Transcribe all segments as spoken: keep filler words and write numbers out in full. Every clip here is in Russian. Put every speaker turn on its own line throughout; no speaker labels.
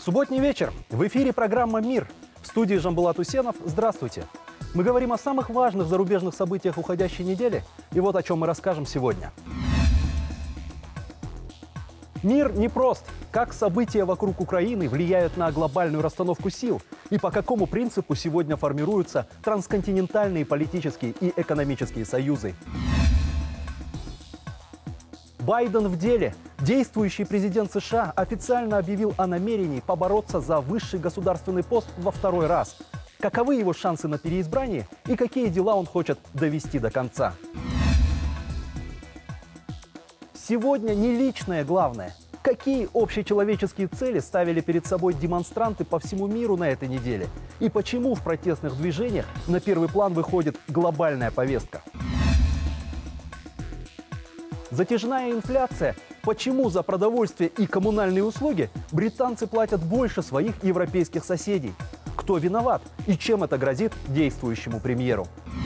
Субботний вечер. В эфире программа «Мир». В студии Жамбулат Усенов. Здравствуйте. Мы говорим о самых важных зарубежных событиях уходящей недели. И вот о чем мы расскажем сегодня. Мир непрост. Как события вокруг Украины влияют на глобальную расстановку сил? И по какому принципу сегодня формируются трансконтинентальные политические и экономические союзы? Байден в деле. Действующий президент США официально объявил о намерении побороться за высший государственный пост во второй раз. Каковы его шансы на переизбрание и какие дела он хочет довести до конца? Сегодня не личное главное. Какие общечеловеческие цели ставили перед собой демонстранты по всему миру на этой неделе? И почему в протестных движениях на первый план выходит глобальная повестка? Затяжная инфляция. Почему за продовольствие и коммунальные услуги британцы платят больше своих европейских соседей? Кто виноват и чем это грозит действующему премьеру?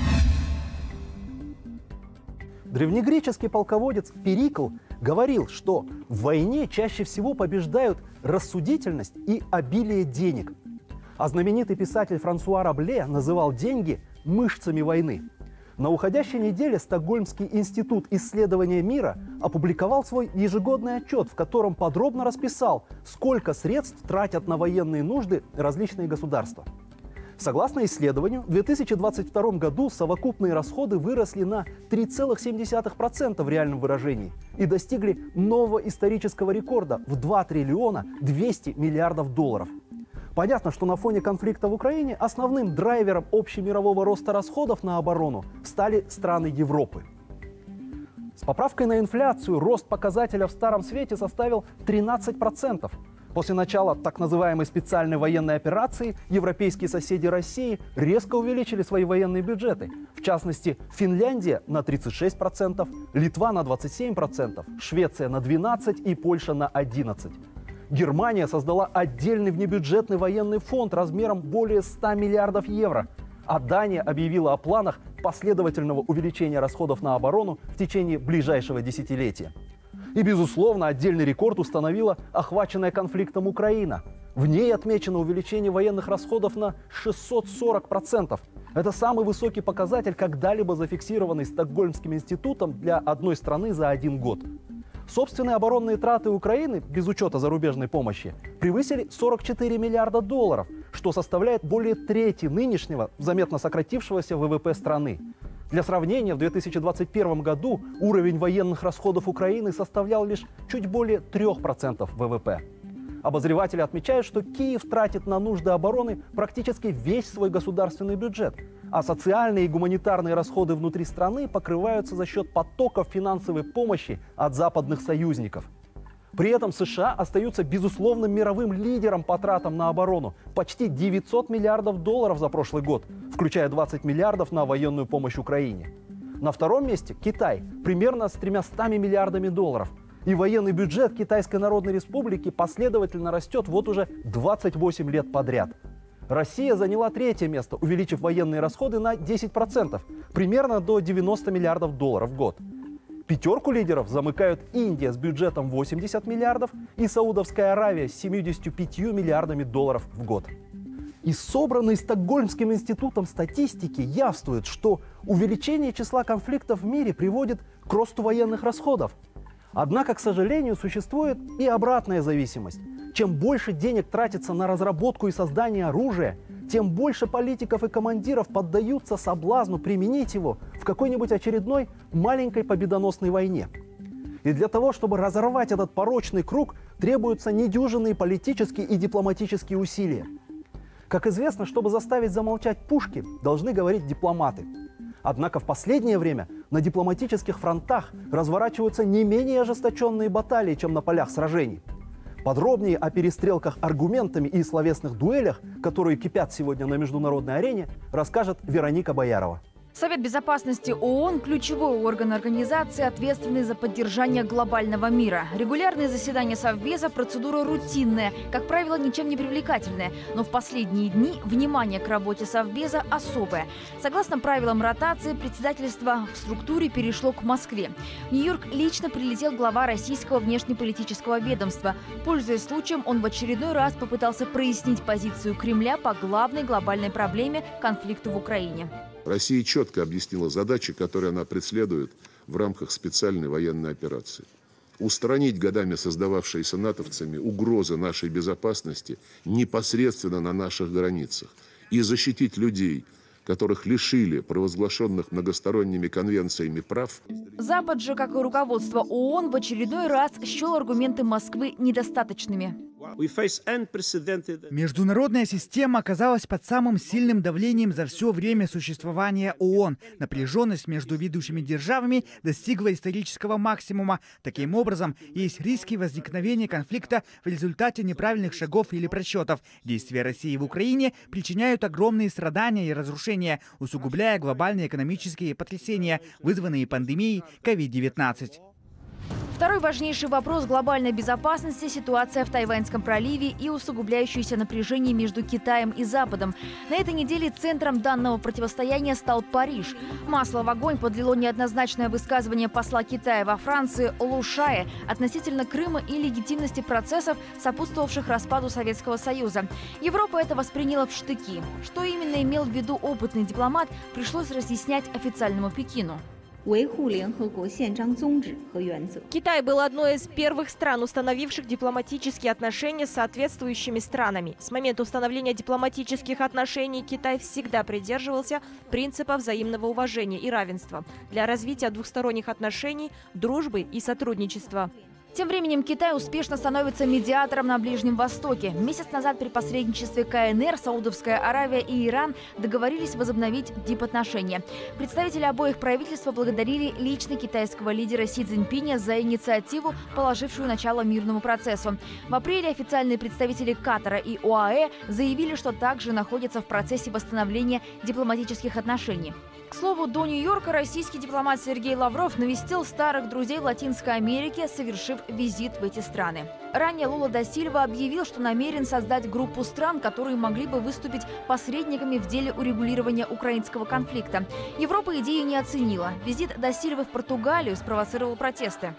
Древнегреческий полководец Перикл говорил, что в войне чаще всего побеждают рассудительность и обилие денег. А знаменитый писатель Франсуа Рабле называл деньги мышцами войны. На уходящей неделе Стокгольмский институт исследования мира опубликовал свой ежегодный отчет, в котором подробно расписал, сколько средств тратят на военные нужды различные государства. Согласно исследованию, в две тысячи двадцать втором году совокупные расходы выросли на три целых семь десятых процента в реальном выражении и достигли нового исторического рекорда в два триллиона двести миллиардов долларов. Понятно, что на фоне конфликта в Украине основным драйвером общемирового роста расходов на оборону стали страны Европы. С поправкой на инфляцию рост показателя в Старом Свете составил тринадцать процентов. После начала так называемой специальной военной операции европейские соседи России резко увеличили свои военные бюджеты. В частности, Финляндия на тридцать шесть процентов, Литва на двадцать семь процентов, Швеция на двенадцать процентов и Польша на одиннадцать процентов. Германия создала отдельный внебюджетный военный фонд размером более ста миллиардов евро. А Дания объявила о планах последовательного увеличения расходов на оборону в течение ближайшего десятилетия. И, безусловно, отдельный рекорд установила охваченная конфликтом Украина. В ней отмечено увеличение военных расходов на шестьсот сорок процентов. Это самый высокий показатель, когда-либо зафиксированный Стокгольмским институтом для одной страны за один год. Собственные оборонные траты Украины, без учета зарубежной помощи, превысили сорок четыре миллиарда долларов, что составляет более трети нынешнего, заметно сократившегося вэ вэ пэ страны. Для сравнения, в две тысячи двадцать первом году уровень военных расходов Украины составлял лишь чуть более трёх процентов вэ вэ пэ. Обозреватели отмечают, что Киев тратит на нужды обороны практически весь свой государственный бюджет, а социальные и гуманитарные расходы внутри страны покрываются за счет потоков финансовой помощи от западных союзников. При этом США остаются безусловным мировым лидером по тратам на оборону – почти девятьсот миллиардов долларов за прошлый год, включая двадцать миллиардов на военную помощь Украине. На втором месте Китай – примерно с тремястами миллиардами долларов. И военный бюджет Китайской Народной Республики последовательно растет вот уже двадцать восемь лет подряд. Россия заняла третье место, увеличив военные расходы на десять процентов, примерно до девяноста миллиардов долларов в год. Пятерку лидеров замыкают Индия с бюджетом восемьдесят миллиардов и Саудовская Аравия с семьюдесятью пятью миллиардами долларов в год. Из собранной Стокгольмским институтом статистики явствует, что увеличение числа конфликтов в мире приводит к росту военных расходов. Однако, к сожалению, существует и обратная зависимость. Чем больше денег тратится на разработку и создание оружия, тем больше политиков и командиров поддаются соблазну применить его в какой-нибудь очередной маленькой победоносной войне. И для того, чтобы разорвать этот порочный круг, требуются недюжинные политические и дипломатические усилия. Как известно, чтобы заставить замолчать пушки, должны говорить дипломаты. Однако в последнее время на дипломатических фронтах разворачиваются не менее ожесточенные баталии, чем на полях сражений. Подробнее о перестрелках аргументами и словесных дуэлях, которые кипят сегодня на международной арене, расскажет Вероника Боярова.
Совет безопасности ООН – ключевой орган организации, ответственный за поддержание глобального мира. Регулярные заседания Совбеза – процедура рутинная, как правило, ничем не привлекательная. Но в последние дни внимание к работе Совбеза особое. Согласно правилам ротации, председательство в структуре перешло к Москве. В Нью-Йорк лично прилетел глава российского внешнеполитического ведомства. Пользуясь случаем, он в очередной раз попытался прояснить позицию Кремля по главной глобальной проблеме – конфликту в Украине.
Россия четко объяснила задачи, которые она преследует в рамках специальной военной операции. Устранить годами создававшиеся натовцами угрозы нашей безопасности непосредственно на наших границах и защитить людей, которых лишили провозглашенных многосторонними конвенциями прав.
Запад же, как и руководство ООН, в очередной раз счел аргументы Москвы недостаточными.
Международная система оказалась под самым сильным давлением за все время существования ООН. Напряженность между ведущими державами достигла исторического максимума. Таким образом, есть риски возникновения конфликта в результате неправильных шагов или просчетов. Действия России в Украине причиняют огромные страдания и разрушения, усугубляя глобальные экономические потрясения, вызванные пандемией ковид девятнадцать.
Второй важнейший вопрос глобальной безопасности – ситуация в Тайваньском проливе и усугубляющееся напряжение между Китаем и Западом. На этой неделе центром данного противостояния стал Париж. Масло в огонь подлило неоднозначное высказывание посла Китая во Франции Лу Шая относительно Крыма и легитимности процессов, сопутствовавших распаду Советского Союза. Европа это восприняла в штыки. Что именно имел в виду опытный дипломат, пришлось разъяснять официальному Пекину.
Китай был одной из первых стран, установивших дипломатические отношения с соответствующими странами. С момента установления дипломатических отношений Китай всегда придерживался принципа взаимного уважения и равенства для развития двухсторонних отношений, дружбы и сотрудничества.
Тем временем Китай успешно становится медиатором на Ближнем Востоке. Месяц назад при посредничестве КНР, Саудовская Аравия и Иран договорились возобновить дипотношения. Представители обоих правительств поблагодарили лично китайского лидера Си Цзиньпиня за инициативу, положившую начало мирному процессу. В апреле официальные представители Катара и ОАЭ заявили, что также находятся в процессе восстановления дипломатических отношений. К слову, до Нью-Йорка российский дипломат Сергей Лавров навестил старых друзей Латинской Америки, совершив визит в эти страны. Ранее Лула да Сильва объявил, что намерен создать группу стран, которые могли бы выступить посредниками в деле урегулирования украинского конфликта. Европа идею не оценила. Визит да Сильвы в Португалию спровоцировал протесты.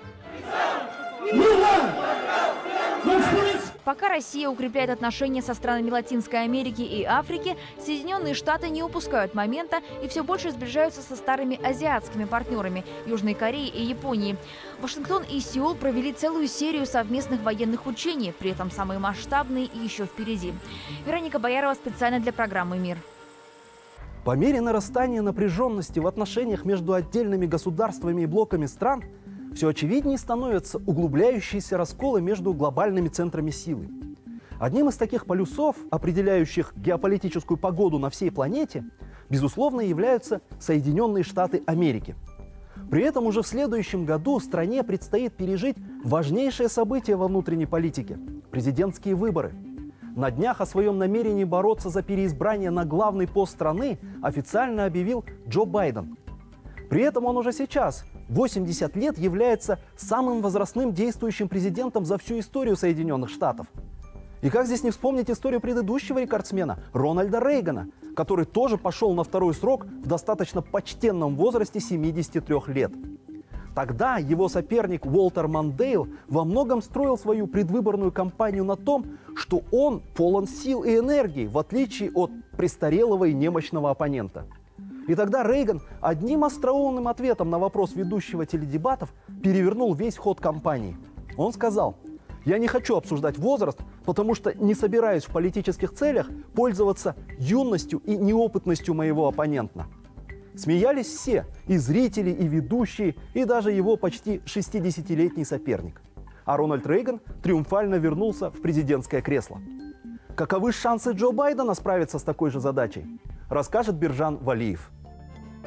Пока Россия укрепляет отношения со странами Латинской Америки и Африки, Соединенные Штаты не упускают момента и все больше сближаются со старыми азиатскими партнерами – Южной Кореей и Японией. Вашингтон и Сеул провели целую серию совместных военных учений, при этом самые масштабные еще впереди. Вероника Боярова специально для программы «Мир».
По мере нарастания напряженности в отношениях между отдельными государствами и блоками стран – все очевиднее становятся углубляющиеся расколы между глобальными центрами силы. Одним из таких полюсов, определяющих геополитическую погоду на всей планете, безусловно, являются Соединенные Штаты Америки. При этом уже в следующем году стране предстоит пережить важнейшее событие во внутренней политике – президентские выборы. На днях о своем намерении бороться за переизбрание на главный пост страны официально объявил Джо Байден. При этом он уже сейчас, восемьдесят лет, является самым возрастным действующим президентом за всю историю Соединенных Штатов. И как здесь не вспомнить историю предыдущего рекордсмена Рональда Рейгана, который тоже пошел на второй срок в достаточно почтенном возрасте семидесяти трёх лет. Тогда его соперник Уолтер Мандейл во многом строил свою предвыборную кампанию на том, что он полон сил и энергии, в отличие от престарелого и немощного оппонента. И тогда Рейган одним остроумным ответом на вопрос ведущего теледебатов перевернул весь ход кампании. Он сказал: «Я не хочу обсуждать возраст, потому что не собираюсь в политических целях пользоваться юностью и неопытностью моего оппонента». Смеялись все – и зрители, и ведущие, и даже его почти шестидесятилетний соперник. А Рональд Рейган триумфально вернулся в президентское кресло. Каковы шансы Джо Байдена справиться с такой же задачей, расскажет Биржан Валиев.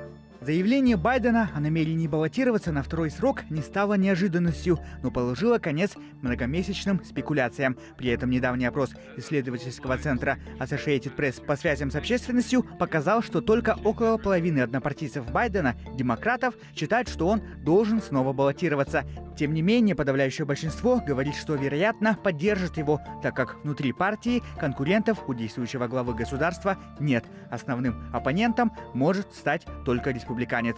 Заявление Байдена о намерении баллотироваться на второй срок не стало неожиданностью, но положило конец многомесячным спекуляциям. При этом недавний опрос исследовательского центра Associated Press по связям с общественностью показал, что только около половины однопартийцев Байдена, демократов, считают, что он должен снова баллотироваться. Тем не менее, подавляющее большинство говорит, что, вероятно, поддержит его, так как внутри партии конкурентов у действующего главы государства нет. Основным оппонентом может стать только республиканец.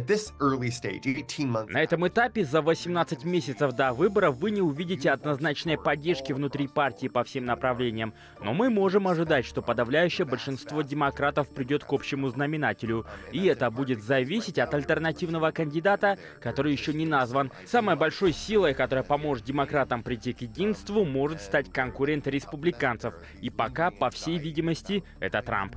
На этом этапе за восемнадцать месяцев до выборов вы не увидите однозначной поддержки внутри партии по всем направлениям. Но мы можем ожидать, что подавляющее большинство демократов придет к общему знаменателю. И это будет зависеть от альтернативного кандидата, который еще не назван. Самой большой силой, которая поможет демократам прийти к единству, может стать конкурент республиканцев. И пока, по всей видимости, это Трамп.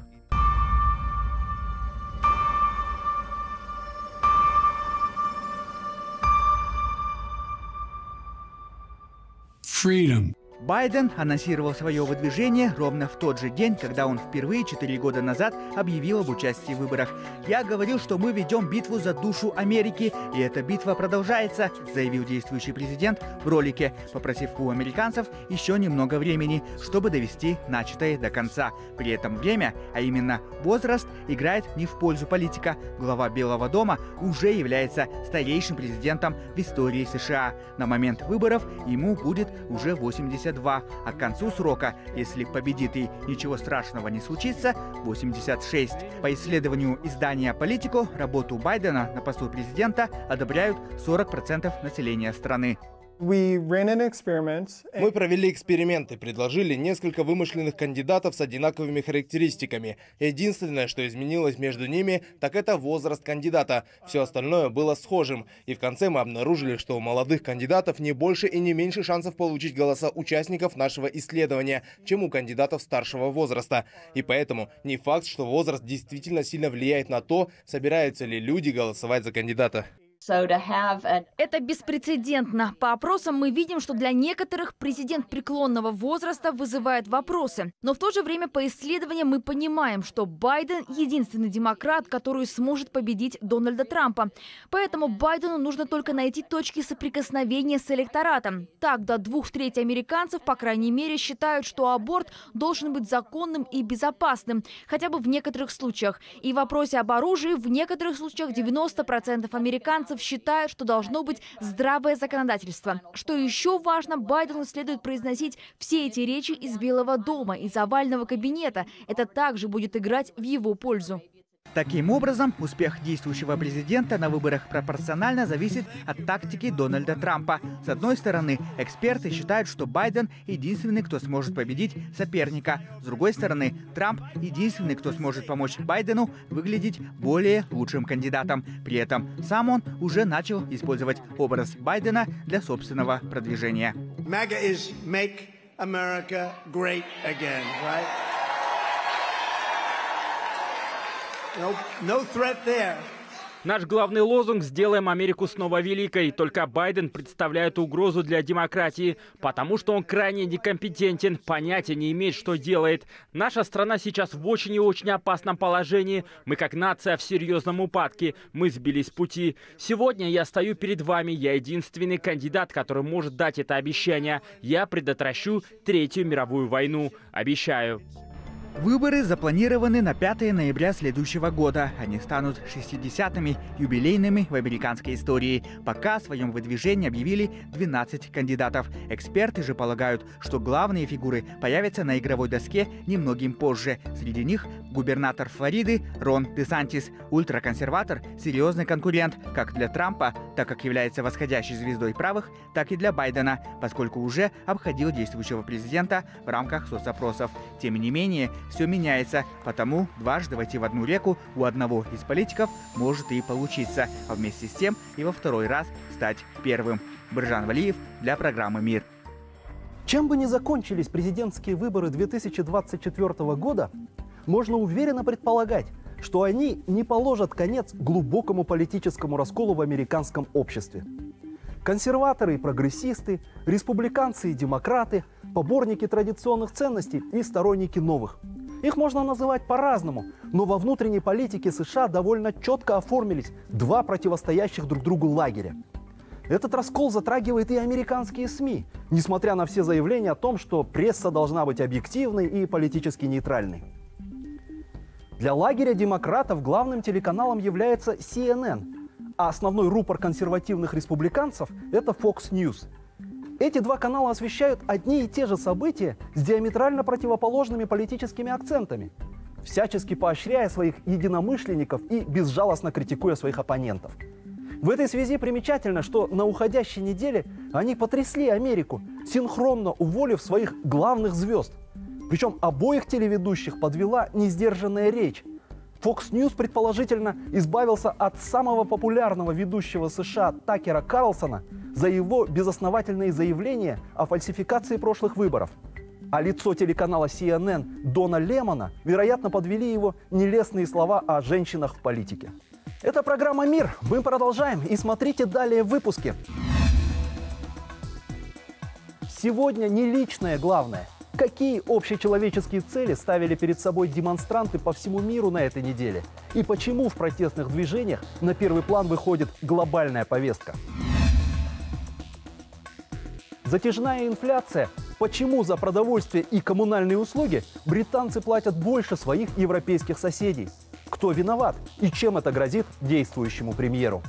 Freedom. Байден анонсировал свое выдвижение ровно в тот же день, когда он впервые четыре года назад объявил об участии в выборах. «Я говорил, что мы ведем битву за душу Америки, и эта битва продолжается», заявил действующий президент в ролике, попросив у американцев еще немного времени, чтобы довести начатое до конца. При этом время, а именно возраст, играет не в пользу политика. Глава Белого дома уже является старейшим президентом в истории США. На момент выборов ему будет уже восемьдесят два, а к концу срока, если победит и ничего страшного не случится, восемьдесят шесть. По исследованию издания «Политико», работу Байдена на посту президента одобряют сорок процентов населения страны.
Мы
провели эксперимент и предложили несколько вымышленных кандидатов с одинаковыми характеристиками. Единственное, что изменилось между ними, так это возраст кандидата. Все остальное было схожим. И в конце мы обнаружили, что у молодых кандидатов не больше и не меньше шансов получить голоса участников нашего исследования, чем у кандидатов старшего возраста. И поэтому не факт, что возраст действительно сильно влияет на то, собираются ли люди голосовать за кандидата.
Это беспрецедентно. По опросам мы видим, что для некоторых президент преклонного возраста вызывает вопросы. Но в то же время по исследованиям мы понимаем, что Байден единственный демократ, который сможет победить Дональда Трампа. Поэтому Байдену нужно только найти точки соприкосновения с электоратом. Так, до двух третей американцев, по крайней мере, считают, что аборт должен быть законным и безопасным, хотя бы в некоторых случаях. И в вопросе об оружии в некоторых случаях девяносто процентов американцев считают, что должно быть здравое законодательство. Что еще важно, Байдену следует произносить все эти речи из Белого дома, из овального кабинета. Это также будет играть в его пользу.
Таким образом, успех действующего президента на выборах пропорционально зависит от тактики Дональда Трампа. С одной стороны, эксперты считают, что Байден единственный, кто сможет победить соперника. С другой стороны, Трамп единственный, кто сможет помочь Байдену выглядеть более лучшим кандидатом. При этом сам он уже начал использовать образ Байдена для собственного продвижения.
MAGA is make America great again, right? No, no threat there.
Наш главный лозунг «Сделаем Америку снова великой». Только Байден представляет угрозу для демократии, потому что он крайне некомпетентен, понятия не имеет, что делает. Наша страна сейчас в очень и очень опасном положении. Мы как нация в серьезном упадке. Мы сбились с пути. Сегодня я стою перед вами. Я единственный кандидат, который может дать это обещание. Я предотвращу Третью мировую войну. Обещаю.
Выборы запланированы на пятое ноября следующего года. Они станут шестидесятыми, юбилейными в американской истории. Пока о своем выдвижении объявили двенадцать кандидатов. Эксперты же полагают, что главные фигуры появятся на игровой доске немногим позже. Среди них губернатор Флориды Рон Десантис, ультраконсерватор, серьезный конкурент как для Трампа, так как является восходящей звездой правых, так и для Байдена, поскольку уже обходил действующего президента в рамках соцопросов. Тем не менее, все меняется, потому дважды войти в одну реку у одного из политиков может и получиться, а вместе с тем и во второй раз стать первым. Биржан Валиев для программы «Мир».
Чем бы ни закончились президентские выборы две тысячи двадцать четвёртого года, можно уверенно предполагать, что они не положат конец глубокому политическому расколу в американском обществе. Консерваторы и прогрессисты, республиканцы и демократы, поборники традиционных ценностей и сторонники новых. Их можно называть по-разному, но во внутренней политике США довольно четко оформились два противостоящих друг другу лагеря. Этот раскол затрагивает и американские СМИ, несмотря на все заявления о том, что пресса должна быть объективной и политически нейтральной. Для лагеря демократов главным телеканалом является си эн эн, а основной рупор консервативных республиканцев – это Fox News. Эти два канала освещают одни и те же события с диаметрально противоположными политическими акцентами, всячески поощряя своих единомышленников и безжалостно критикуя своих оппонентов. В этой связи примечательно, что на уходящей неделе они потрясли Америку, синхронно уволив своих главных звезд. Причем обоих телеведущих подвела несдержанная речь. Fox News, предположительно, избавился от самого популярного ведущего США Такера Карлсона за его безосновательные заявления о фальсификации прошлых выборов. А лицо телеканала си эн эн Дона Лемона, вероятно, подвели его нелестные слова о женщинах в политике. Это программа «Мир». Мы продолжаем, и смотрите далее в выпуске. Сегодня не личное главное. Какие общечеловеческие цели ставили перед собой демонстранты по всему миру на этой неделе? И почему в протестных движениях на первый план выходит глобальная повестка? Затяжная инфляция. Почему за продовольствие и коммунальные услуги британцы платят больше своих европейских соседей? Кто виноват и чем это грозит действующему премьеру?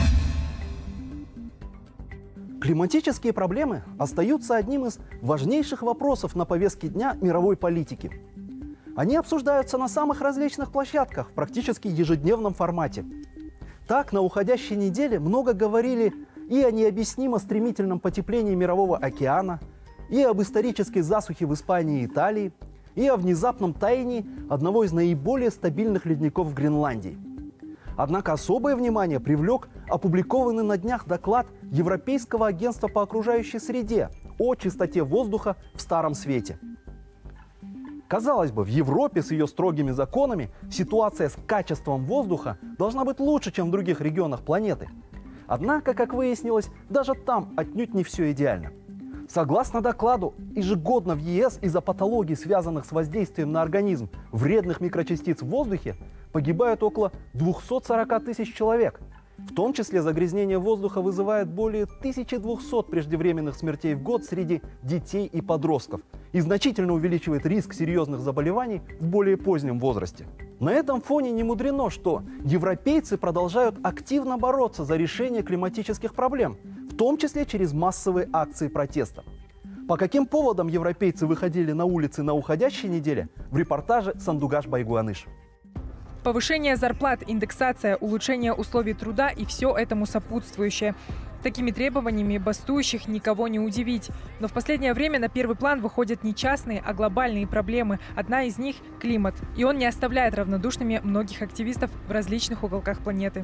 Климатические проблемы остаются одним из важнейших вопросов на повестке дня мировой политики. Они обсуждаются на самых различных площадках в практически ежедневном формате. Так, на уходящей неделе много говорили и о необъяснимо стремительном потеплении Мирового океана, и об исторической засухе в Испании и Италии, и о внезапном таянии одного из наиболее стабильных ледников в Гренландии. Однако особое внимание привлек опубликованный на днях доклад Европейского агентства по окружающей среде о чистоте воздуха в Старом Свете. Казалось бы, в Европе с ее строгими законами ситуация с качеством воздуха должна быть лучше, чем в других регионах планеты. Однако, как выяснилось, даже там отнюдь не все идеально. Согласно докладу, ежегодно в е эс из-за патологий, связанных с воздействием на организм вредных микрочастиц в воздухе, погибают около двухсот сорока тысяч человек. В том числе загрязнение воздуха вызывает более тысячи двухсот преждевременных смертей в год среди детей и подростков и значительно увеличивает риск серьезных заболеваний в более позднем возрасте. На этом фоне не мудрено, что европейцы продолжают активно бороться за решение климатических проблем, в том числе через массовые акции протеста. По каким поводам европейцы выходили на улицы на уходящей неделе, в репортаже Сандугаш Байгуаныш.
Повышение зарплат, индексация, улучшение условий труда и все этому сопутствующее. Такими требованиями бастующих никого не удивить. Но в последнее время на первый план выходят не частные, а глобальные проблемы. Одна из них – климат. И он не оставляет равнодушными многих активистов в различных уголках планеты.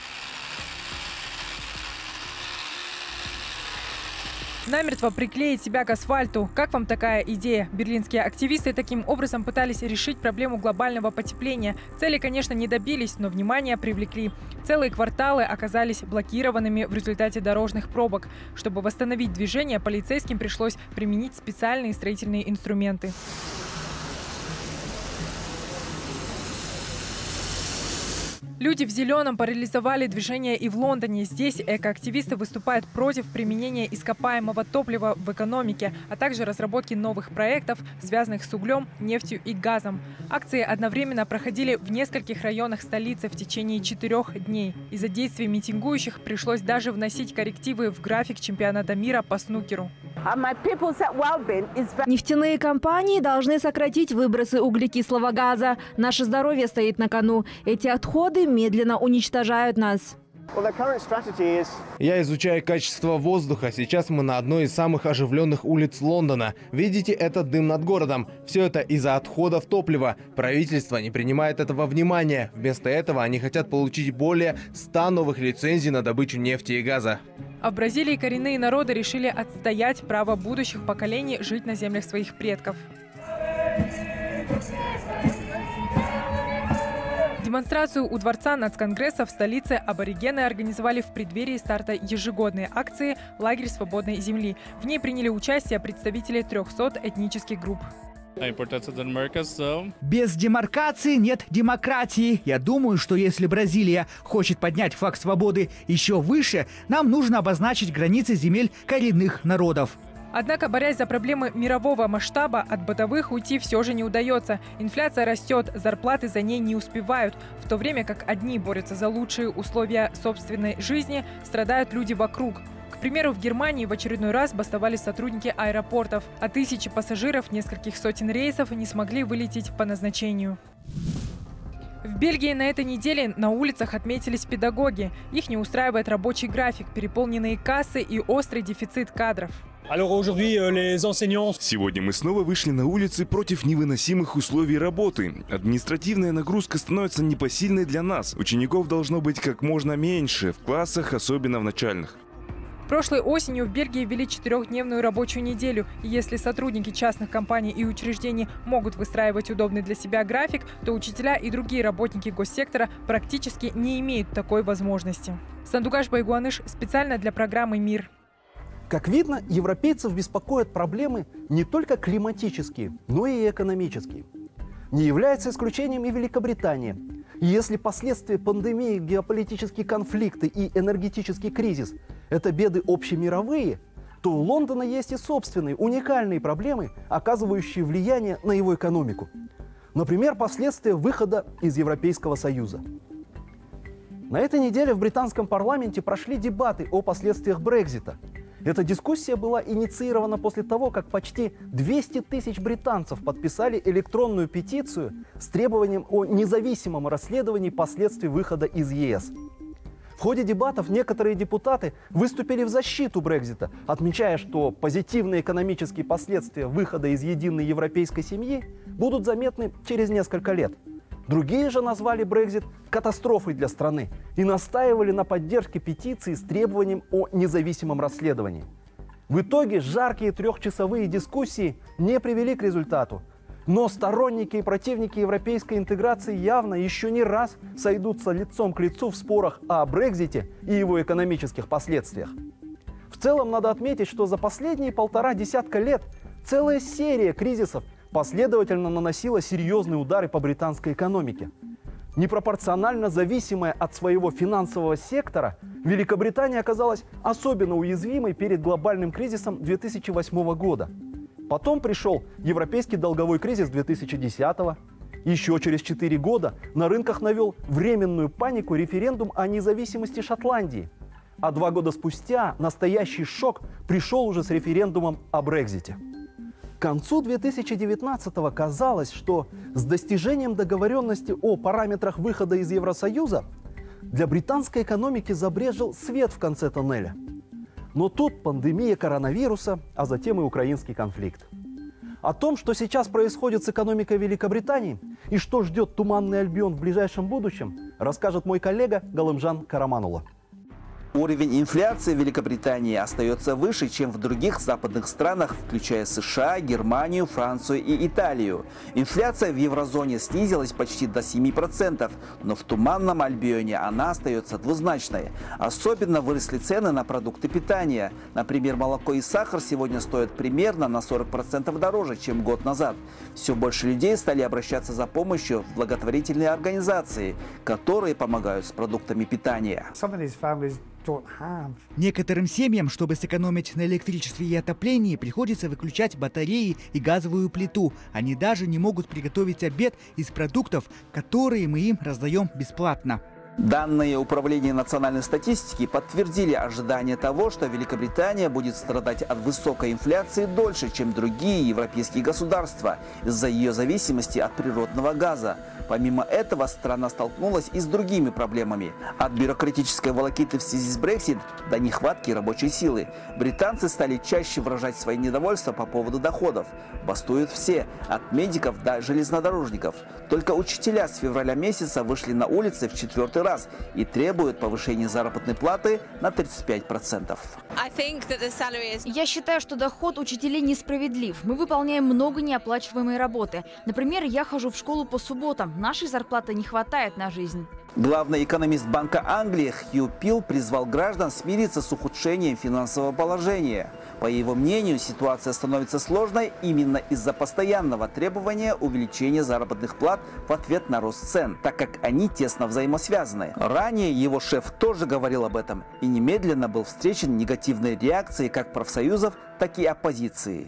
Намертво приклеить себя к асфальту. Как вам такая идея? Берлинские активисты таким образом пытались решить проблему глобального потепления. Цели, конечно, не добились, но внимание привлекли. Целые кварталы оказались блокированными в результате дорожных пробок. Чтобы восстановить движение, полицейским пришлось применить специальные строительные инструменты. Люди в зеленом парализовали движение и в Лондоне. Здесь экоактивисты выступают против применения ископаемого топлива в экономике, а также разработки новых проектов, связанных с углем, нефтью и газом. Акции одновременно проходили в нескольких районах столицы в течение четырех дней. Из-за действий митингующих пришлось даже вносить коррективы в график чемпионата мира по снукеру.
Нефтяные компании должны сократить выбросы углекислого газа. Наше здоровье стоит на кону. Эти отходы медленно уничтожают нас.
Я изучаю качество воздуха. Сейчас мы на одной из самых оживленных улиц Лондона. Видите этот дым над городом? Все это из-за отходов топлива. Правительство не принимает этого внимания. Вместо этого они хотят получить более ста новых лицензий на добычу нефти и газа.
А в Бразилии коренные народы решили отстоять право будущих поколений жить на землях своих предков. Демонстрацию у Дворца Нацконгресса в столице аборигены организовали в преддверии старта ежегодной акции «Лагерь свободной земли». В ней приняли участие представители трехсот этнических групп.
Без демаркации нет демократии. Я думаю, что если Бразилия хочет поднять флаг свободы еще выше, нам нужно обозначить границы земель коренных народов.
Однако, борясь за проблемы мирового масштаба, от бытовых уйти все же не удается. Инфляция растет, зарплаты за ней не успевают. В то время как одни борются за лучшие условия собственной жизни, страдают люди вокруг. К примеру, в Германии в очередной раз бастовали сотрудники аэропортов, а тысячи пассажиров нескольких сотен рейсов не смогли вылететь по назначению. В Бельгии на этой неделе на улицах отметились педагоги. Их не устраивает рабочий график, переполненные кассы и острый дефицит кадров.
Сегодня мы снова вышли на улицы против невыносимых условий работы. Административная нагрузка становится непосильной для нас. Учеников должно быть как можно меньше, в классах, особенно в начальных.
Прошлой осенью в Бельгии ввели четырехдневную рабочую неделю. И если сотрудники частных компаний и учреждений могут выстраивать удобный для себя график, то учителя и другие работники госсектора практически не имеют такой возможности. Сандугаш Байгуаныш специально для программы «Мир».
Как видно, европейцев беспокоят проблемы не только климатические, но и экономические. Не является исключением и Великобритания. И если последствия пандемии, геополитические конфликты и энергетический кризис – это беды общемировые, то у Лондона есть и собственные уникальные проблемы, оказывающие влияние на его экономику. Например, последствия выхода из Европейского Союза. На этой неделе в британском парламенте прошли дебаты о последствиях Брексита. Эта дискуссия была инициирована после того, как почти двести тысяч британцев подписали электронную петицию с требованием о независимом расследовании последствий выхода из ЕС. В ходе дебатов некоторые депутаты выступили в защиту Брексита, отмечая, что позитивные экономические последствия выхода из единой европейской семьи будут заметны через несколько лет. Другие же назвали Брексит катастрофой для страны и настаивали на поддержке петиции с требованием о независимом расследовании. В итоге жаркие трехчасовые дискуссии не привели к результату. Но сторонники и противники европейской интеграции явно еще не раз сойдутся лицом к лицу в спорах о Брексите и его экономических последствиях. В целом надо отметить, что за последние полтора десятка лет целая серия кризисов последовательно наносила серьезные удары по британской экономике. Непропорционально зависимая от своего финансового сектора, Великобритания оказалась особенно уязвимой перед глобальным кризисом две тысячи восьмого года. Потом пришел европейский долговой кризис две тысячи десятого. Еще через четыре года на рынках навел временную панику референдум о независимости Шотландии. А два года спустя настоящий шок пришел уже с референдумом о Брексите. К концу две тысячи девятнадцатого казалось, что с достижением договоренности о параметрах выхода из Евросоюза для британской экономики забрезжил свет в конце тоннеля. Но тут пандемия коронавируса, а затем и украинский конфликт. О том, что сейчас происходит с экономикой Великобритании и что ждет Туманный Альбион в ближайшем будущем, расскажет мой коллега Галымжан Караманула.
Уровень инфляции в Великобритании остается выше, чем в других западных странах, включая США, Германию, Францию и Италию. Инфляция в еврозоне снизилась почти до семи процентов, но в Туманном Альбионе она остается двузначной. Особенно выросли цены на продукты питания. Например, молоко и сахар сегодня стоят примерно на сорок процентов дороже, чем год назад. Все больше людей стали обращаться за помощью в благотворительные организации, которые помогают с продуктами питания.
Некоторым семьям, чтобы сэкономить на электричестве и отоплении, приходится выключать батареи и газовую плиту. Они даже не могут приготовить обед из продуктов, которые мы им раздаем бесплатно.
Данные Управления национальной статистики подтвердили ожидание того, что Великобритания будет страдать от высокой инфляции дольше, чем другие европейские государства, из-за ее зависимости от природного газа. Помимо этого, страна столкнулась и с другими проблемами. От бюрократической волокиты в связи с Брексит до нехватки рабочей силы. Британцы стали чаще выражать свои недовольства по поводу доходов. Бастуют все, от медиков до железнодорожников. Только учителя с февраля месяца вышли на улицы в четвертый раз и требуют повышения заработной платы на тридцать пять процентов.
Я считаю, что доход учителей несправедлив. Мы выполняем много неоплачиваемой работы. Например, я хожу в школу по субботам. нам нашей зарплаты не хватает на жизнь.
Главный экономист Банка Англии Хью Пил призвал граждан смириться с ухудшением финансового положения. По его мнению, ситуация становится сложной именно из-за постоянного требования увеличения заработных плат в ответ на рост цен, так как они тесно взаимосвязаны. Ранее его шеф тоже говорил об этом и немедленно был встречен негативной реакцией как профсоюзов, так и оппозиции.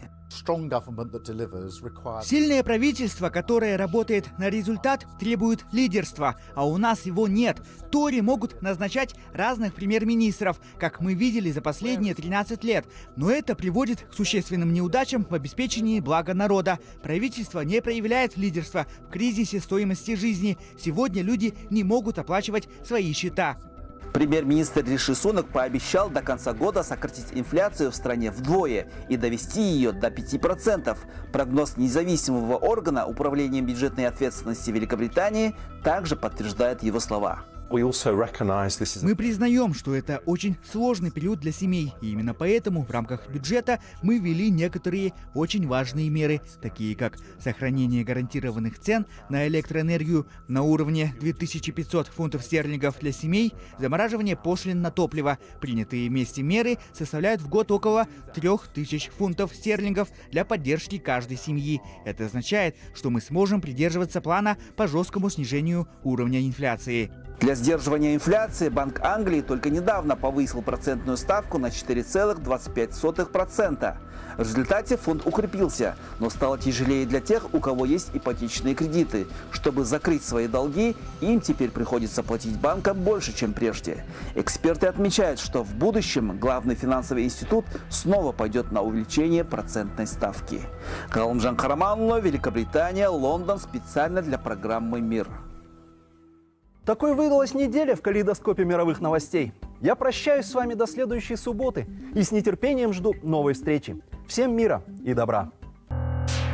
Сильное правительство, которое работает на результат, требует лидерства, а у нас его нет. Тори могут назначать разных премьер-министров, как мы видели за последние тринадцать лет. Но это приводит к существенным неудачам в обеспечении блага народа. Правительство не проявляет лидерства в кризисе стоимости жизни. Сегодня люди не могут оплачивать свои счета.
Премьер-министр Риши Сунак пообещал до конца года сократить инфляцию в стране вдвое и довести ее до пяти процентов. Прогноз независимого органа Управления бюджетной ответственности Великобритании также подтверждает его слова.
Мы признаем, что это очень сложный период для семей, и именно поэтому в рамках бюджета мы ввели некоторые очень важные меры, такие как сохранение гарантированных цен на электроэнергию на уровне две тысячи пятьсот фунтов стерлингов для семей, замораживание пошлин на топливо. Принятые вместе меры составляют в год около трёх тысяч фунтов стерлингов для поддержки каждой семьи. Это означает, что мы сможем придерживаться плана по жесткому снижению уровня инфляции.
Для сдерживания инфляции Банк Англии только недавно повысил процентную ставку на четыре целых двадцать пять сотых процента. В результате фунт укрепился, но стало тяжелее для тех, у кого есть ипотечные кредиты. Чтобы закрыть свои долги, им теперь приходится платить банкам больше, чем прежде. Эксперты отмечают, что в будущем главный финансовый институт снова пойдет на увеличение процентной ставки. Галымжан Караманло, Великобритания, Лондон, специально для программы «Мир».
Такой выдалась неделя в калейдоскопе мировых новостей. Я прощаюсь с вами до следующей субботы и с нетерпением жду новой встречи. Всем мира и добра!